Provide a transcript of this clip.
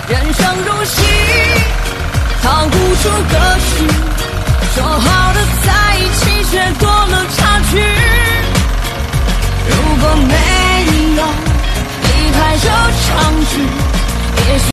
人生如戏，逃不出个